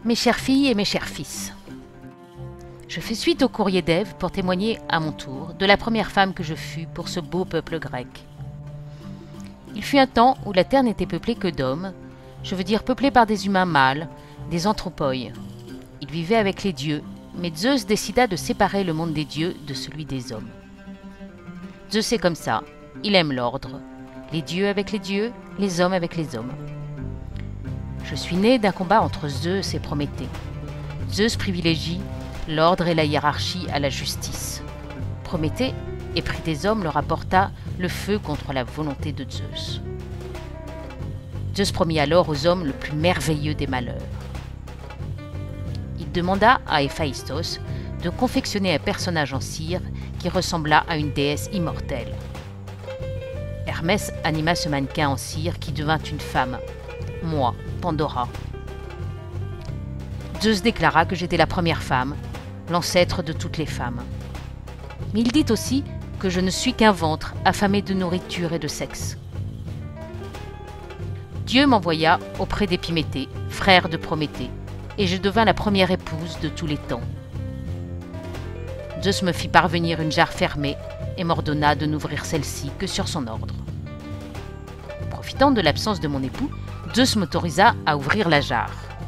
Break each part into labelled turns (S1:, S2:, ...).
S1: Mes chères filles et mes chers fils, je fais suite au courrier d'Ève pour témoigner à mon tour de la première femme que je fus pour ce beau peuple grec. Il fut un temps où la terre n'était peuplée que d'hommes, je veux dire peuplée par des humains mâles, des anthropoi. Ils vivaient avec les dieux, mais Zeus décida de séparer le monde des dieux de celui des hommes. Zeus est comme ça, il aime l'ordre. Les dieux avec les dieux, les hommes avec les hommes. Je suis né d'un combat entre Zeus et Prométhée. Zeus privilégie l'ordre et la hiérarchie à la justice. Prométhée, épris des hommes, leur apporta le feu contre la volonté de Zeus. Zeus promit alors aux hommes le plus merveilleux des malheurs. Il demanda à Héphaïstos de confectionner un personnage en cire qui ressembla à une déesse immortelle. Hermès anima ce mannequin en cire qui devint une femme, moi, Pandora. Zeus déclara que j'étais la première femme, l'ancêtre de toutes les femmes. Mais il dit aussi que je ne suis qu'un ventre affamé de nourriture et de sexe. Dieu m'envoya auprès d'Épiméthée, frère de Prométhée, et je devins la première épouse de tous les temps. Zeus me fit parvenir une jarre fermée et m'ordonna de n'ouvrir celle-ci que sur son ordre. Profitant de l'absence de mon époux, Zeus m'autorisa à ouvrir la jarre.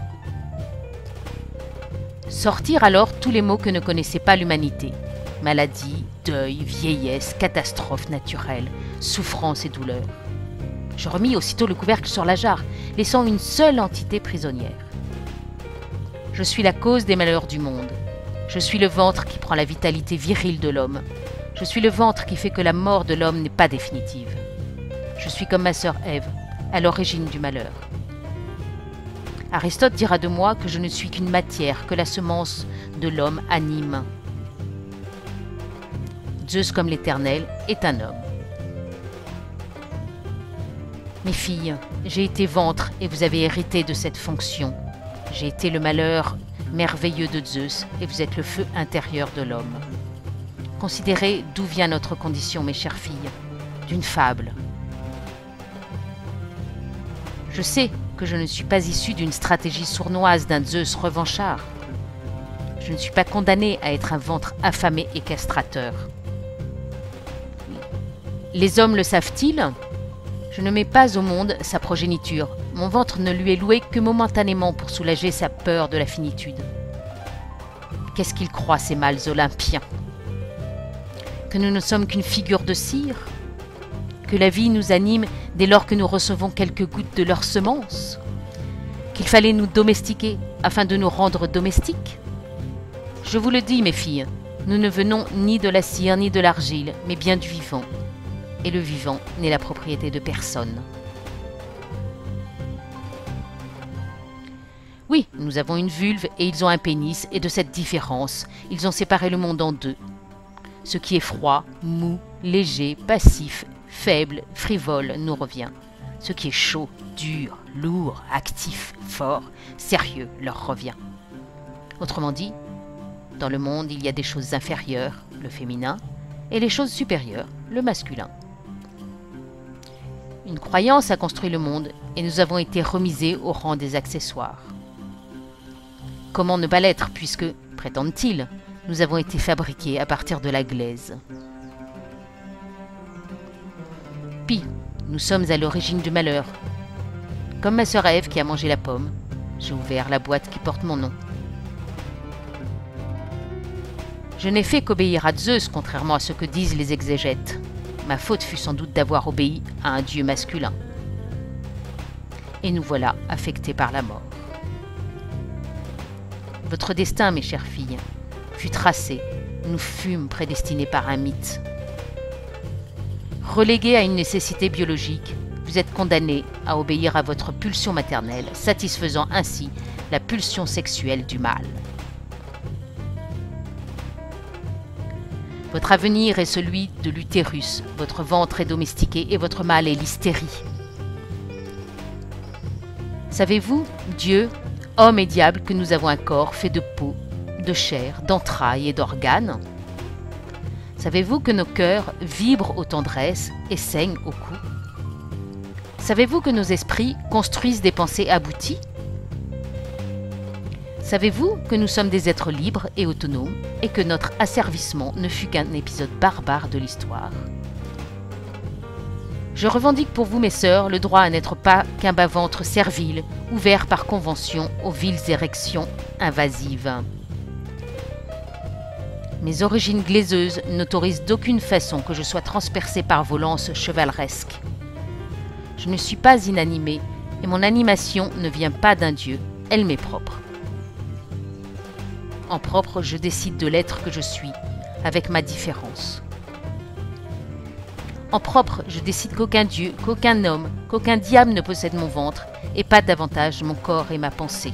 S1: Sortirent alors tous les maux que ne connaissait pas l'humanité. Maladie, deuil, vieillesse, catastrophe naturelle, souffrance et douleur. Je remis aussitôt le couvercle sur la jarre, laissant une seule entité prisonnière. Je suis la cause des malheurs du monde. Je suis le ventre qui prend la vitalité virile de l'homme. Je suis le ventre qui fait que la mort de l'homme n'est pas définitive. Je suis comme ma sœur Ève, à l'origine du malheur. Aristote dira de moi que je ne suis qu'une matière que la semence de l'homme anime. Zeus, comme l'Éternel, est un homme. Mes filles, j'ai été ventre et vous avez hérité de cette fonction. J'ai été le malheur merveilleux de Zeus et vous êtes le feu intérieur de l'homme. Considérez d'où vient notre condition, mes chères filles, d'une fable. Je sais que je ne suis pas issue d'une stratégie sournoise d'un Zeus revanchard. Je ne suis pas condamnée à être un ventre affamé et castrateur. Les hommes le savent-ils ? Je ne mets pas au monde sa progéniture. Mon ventre ne lui est loué que momentanément pour soulager sa peur de la finitude. Qu'est-ce qu'ils croient, ces mâles olympiens ? Que nous ne sommes qu'une figure de cire ? Que la vie nous anime dès lors que nous recevons quelques gouttes de leur semence ? Qu'il fallait nous domestiquer afin de nous rendre domestiques ? Je vous le dis, mes filles, nous ne venons ni de la cire ni de l'argile, mais bien du vivant. Et le vivant n'est la propriété de personne. Oui, nous avons une vulve et ils ont un pénis, et de cette différence, ils ont séparé le monde en deux. Ce qui est froid, mou, léger, passif, faible, frivole nous revient. Ce qui est chaud, dur, lourd, actif, fort, sérieux leur revient. Autrement dit, dans le monde, il y a des choses inférieures, le féminin, et les choses supérieures, le masculin. Une croyance a construit le monde et nous avons été remisés au rang des accessoires. Comment ne pas l'être puisque, prétendent-ils, nous avons été fabriqués à partir de la glaise. Puis, nous sommes à l'origine du malheur. Comme ma sœur Ève qui a mangé la pomme, j'ai ouvert la boîte qui porte mon nom. Je n'ai fait qu'obéir à Zeus, contrairement à ce que disent les exégètes. Ma faute fut sans doute d'avoir obéi à un dieu masculin. Et nous voilà affectés par la mort. Votre destin, mes chères filles, fut tracé. Nous fûmes prédestinés par un mythe. Relégués à une nécessité biologique, vous êtes condamnés à obéir à votre pulsion maternelle, satisfaisant ainsi la pulsion sexuelle du mâle. Votre avenir est celui de l'utérus, votre ventre est domestiqué et votre mâle est l'hystérie. Savez-vous, Dieu, homme et diable, que nous avons un corps fait de peau, de chair, d'entrailles et d'organes ? Savez-vous que nos cœurs vibrent aux tendresses et saignent au cou ? Savez-vous que nos esprits construisent des pensées abouties ? Savez-vous que nous sommes des êtres libres et autonomes et que notre asservissement ne fut qu'un épisode barbare de l'histoire? Je revendique pour vous, mes sœurs, le droit à n'être pas qu'un bas-ventre servile, ouvert par convention aux viles érections invasives. Mes origines glaiseuses n'autorisent d'aucune façon que je sois transpercée par vos lances chevaleresques. Je ne suis pas inanimée, et mon animation ne vient pas d'un dieu, elle m'est propre. En propre, je décide de l'être que je suis, avec ma différence. En propre, je décide qu'aucun dieu, qu'aucun homme, qu'aucun diable ne possède mon ventre, et pas davantage mon corps et ma pensée.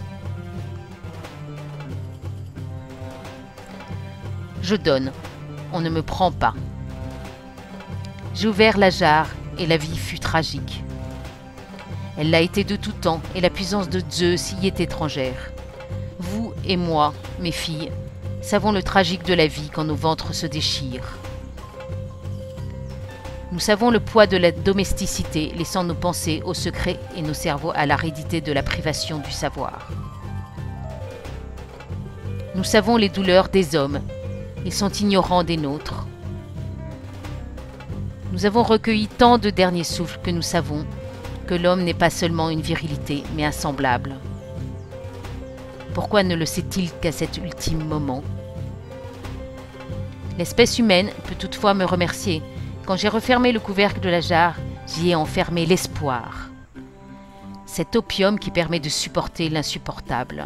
S1: Je donne, on ne me prend pas. J'ai ouvert la jarre, et la vie fut tragique. Elle l'a été de tout temps, et la puissance de Zeus y est étrangère. Vous et moi, mes filles, savons le tragique de la vie quand nos ventres se déchirent. Nous savons le poids de la domesticité, laissant nos pensées au secret et nos cerveaux à l'aridité de la privation du savoir. Nous savons les douleurs des hommes, ils sont ignorants des nôtres. Nous avons recueilli tant de derniers souffles que nous savons que l'homme n'est pas seulement une virilité, mais un semblable. Pourquoi ne le sait-il qu'à cet ultime moment? L'espèce humaine peut toutefois me remercier. Quand j'ai refermé le couvercle de la jarre, j'y ai enfermé l'espoir. Cet opium qui permet de supporter l'insupportable.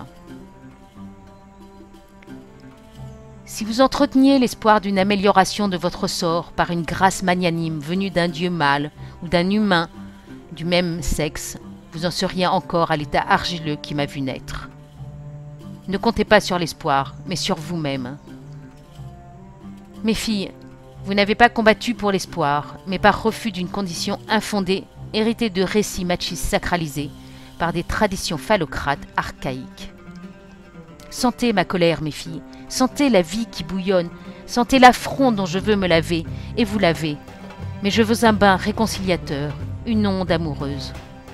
S1: Si vous entreteniez l'espoir d'une amélioration de votre sort par une grâce magnanime venue d'un dieu mâle ou d'un humain du même sexe, vous en seriez encore à l'état argileux qui m'a vu naître. Ne comptez pas sur l'espoir, mais sur vous-même. Mes filles, vous n'avez pas combattu pour l'espoir, mais par refus d'une condition infondée, héritée de récits machistes sacralisés par des traditions phallocrates archaïques. Sentez ma colère, mes filles, sentez la vie qui bouillonne, sentez l'affront dont je veux me laver, et vous laver. Mais je veux un bain réconciliateur, une onde amoureuse.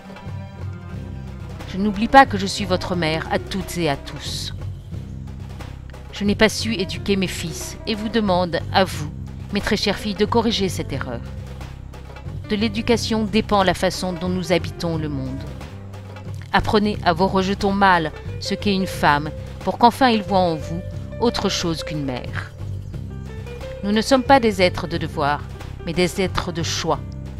S1: Je n'oublie pas que je suis votre mère à toutes et à tous. Je n'ai pas su éduquer mes fils, et vous demande, à vous, mes très chères filles, de corriger cette erreur. De l'éducation dépend la façon dont nous habitons le monde. Apprenez à vos rejetons mâles ce qu'est une femme, pour qu'enfin ils voient en vous autre chose qu'une mère. Nous ne sommes pas des êtres de devoir, mais des êtres de choix.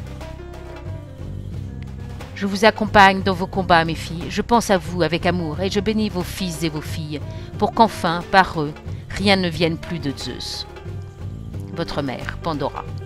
S1: Je vous accompagne dans vos combats, mes filles, je pense à vous avec amour, et je bénis vos fils et vos filles, pour qu'enfin, par eux, rien ne vienne plus de Zeus. Votre mère, Pandora.